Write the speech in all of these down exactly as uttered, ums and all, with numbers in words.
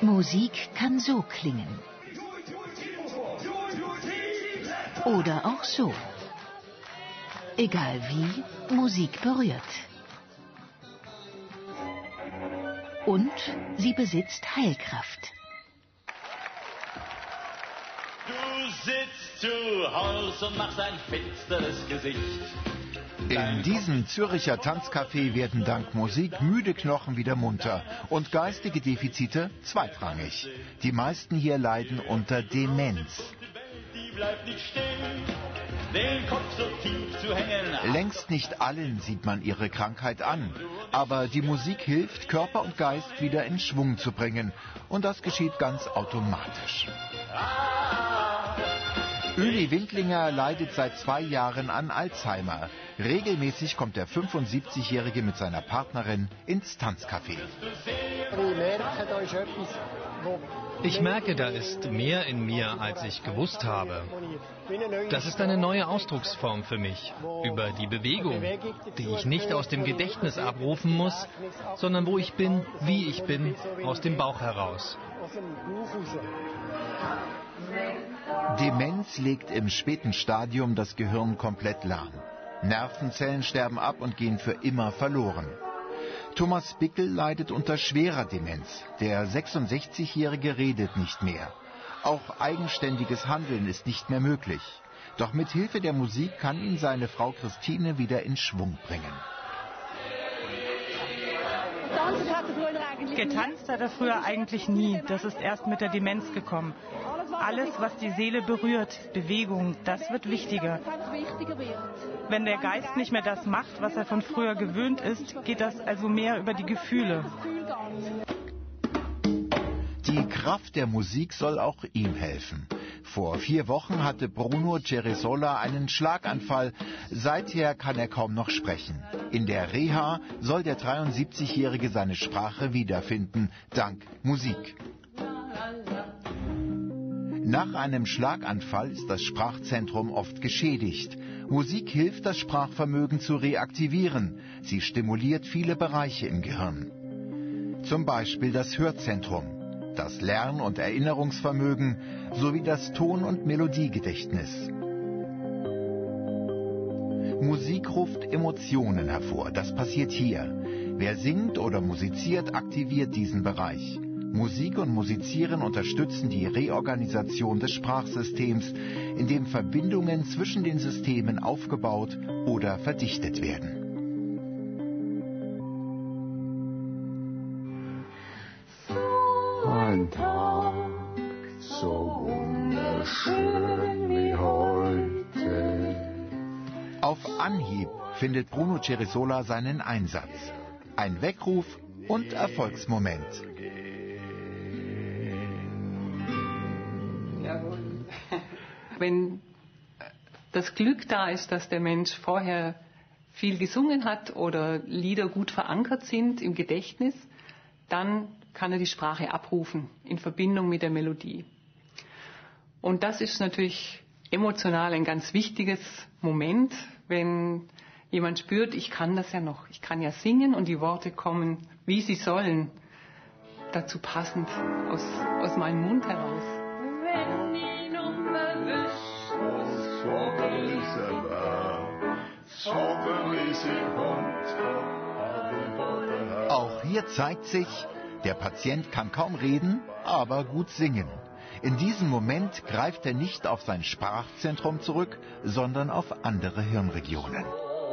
Musik kann so klingen. Oder auch so. Egal wie, Musik berührt. Und sie besitzt Heilkraft. Du sitzt zu Hause und machst ein finsteres Gesicht. In diesem Züricher Tanzcafé werden dank Musik müde Knochen wieder munter und geistige Defizite zweitrangig. Die meisten hier leiden unter Demenz. Die bleibt nicht stehen, den Kopf so tief zu hängen. Längst nicht allen sieht man ihre Krankheit an, aber die Musik hilft, Körper und Geist wieder in Schwung zu bringen, und das geschieht ganz automatisch. Ueli Windlinger leidet seit zwei Jahren an Alzheimer. Regelmäßig kommt der fünfundsiebzigjährige mit seiner Partnerin ins Tanzcafé. Ich merke, da ist mehr in mir, als ich gewusst habe. Das ist eine neue Ausdrucksform für mich, über die Bewegung, die ich nicht aus dem Gedächtnis abrufen muss, sondern wo ich bin, wie ich bin, aus dem Bauch heraus. Demenz legt im späten Stadium das Gehirn komplett lahm. Nervenzellen sterben ab und gehen für immer verloren. Thomas Bickel leidet unter schwerer Demenz. Der sechsundsechzigjährige redet nicht mehr. Auch eigenständiges Handeln ist nicht mehr möglich. Doch mit Hilfe der Musik kann ihn seine Frau Christine wieder in Schwung bringen. Getanzt hat er früher eigentlich nie. Das ist erst mit der Demenz gekommen. Alles, was die Seele berührt, Bewegung, das wird wichtiger. Wenn der Geist nicht mehr das macht, was er von früher gewöhnt ist, geht das also mehr über die Gefühle. Die Kraft der Musik soll auch ihm helfen. Vor vier Wochen hatte Bruno Ceresola einen Schlaganfall. Seither kann er kaum noch sprechen. In der Reha soll der dreiundsiebzigjährige seine Sprache wiederfinden, dank Musik. Nach einem Schlaganfall ist das Sprachzentrum oft geschädigt. Musik hilft, das Sprachvermögen zu reaktivieren. Sie stimuliert viele Bereiche im Gehirn. Zum Beispiel das Hörzentrum, das Lern- und Erinnerungsvermögen sowie das Ton- und Melodiegedächtnis. Musik ruft Emotionen hervor. Das passiert hier. Wer singt oder musiziert, aktiviert diesen Bereich. Musik und Musizieren unterstützen die Reorganisation des Sprachsystems, indem Verbindungen zwischen den Systemen aufgebaut oder verdichtet werden. Ein Tag so wunderschön wie heute. Auf Anhieb findet Bruno Ceresola seinen Einsatz. Ein Weckruf und Erfolgsmoment. Wenn das Glück da ist, dass der Mensch vorher viel gesungen hat oder Lieder gut verankert sind im Gedächtnis, dann kann er die Sprache abrufen in Verbindung mit der Melodie. Und das ist natürlich emotional ein ganz wichtiges Moment, wenn jemand spürt, ich kann das ja noch, ich kann ja singen und die Worte kommen, wie sie sollen, dazu passend aus, aus meinem Mund heraus. Wenn ich noch mal wüsste, auch hier zeigt sich, der Patient kann kaum reden, aber gut singen. In diesem Moment greift er nicht auf sein Sprachzentrum zurück, sondern auf andere Hirnregionen.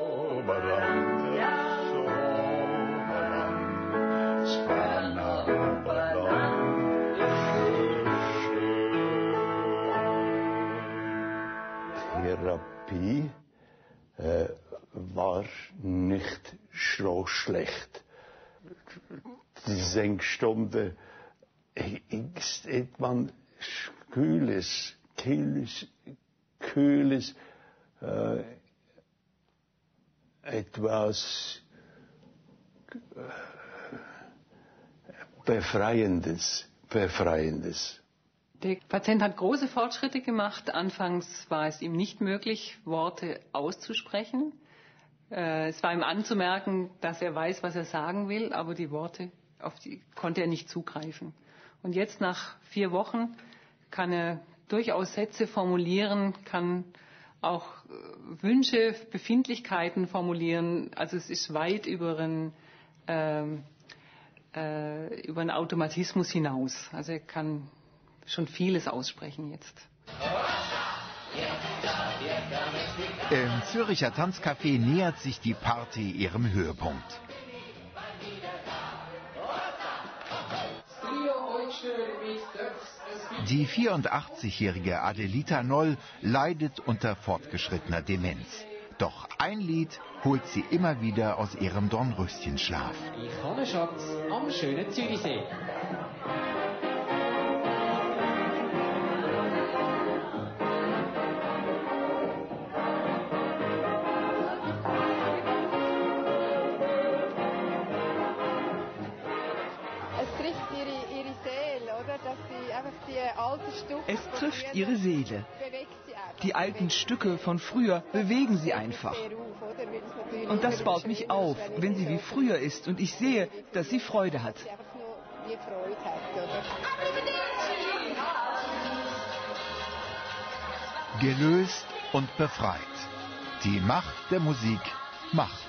Therapie äh, war nicht so schlecht. Die Senkstunde, man kühles, kühles, kühles, äh, etwas Befreiendes, Befreiendes. Der Patient hat große Fortschritte gemacht. Anfangs war es ihm nicht möglich, Worte auszusprechen. Es war ihm anzumerken, dass er weiß, was er sagen will, aber die Worte, auf die konnte er nicht zugreifen. Und jetzt nach vier Wochen kann er durchaus Sätze formulieren, kann auch Wünsche, Befindlichkeiten formulieren. Also es ist weit über einen, ähm, äh, über einen Automatismus hinaus. Also er kann schon vieles aussprechen jetzt. Im Züricher Tanzcafé nähert sich die Party ihrem Höhepunkt. Die vierundachtzigjährige Adelita Noll leidet unter fortgeschrittener Demenz. Doch ein Lied holt sie immer wieder aus ihrem Dornröschenschlaf. Ich habe einen Schatz am schönen Zürichsee. Es trifft ihre Seele. Die alten Stücke von früher bewegen sie einfach. Und das baut mich auf, wenn sie wie früher ist und ich sehe, dass sie Freude hat. Gelöst und befreit. Die Macht der Musik macht.